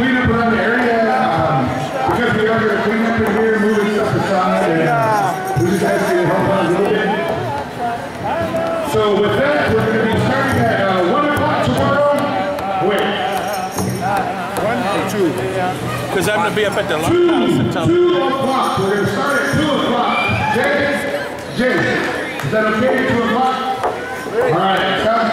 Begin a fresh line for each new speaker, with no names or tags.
clean up around the area. Because we are going to clean up in here, moving stuff aside, and we just ask you to help out a little bit. So with that, we're going to be starting at 1 o'clock tomorrow. Wait.
1 or 2? Because I'm going to be up at the
Two o'clock. We're going to start at 2 o'clock. Jay, is that okay? 2 o'clock? All right.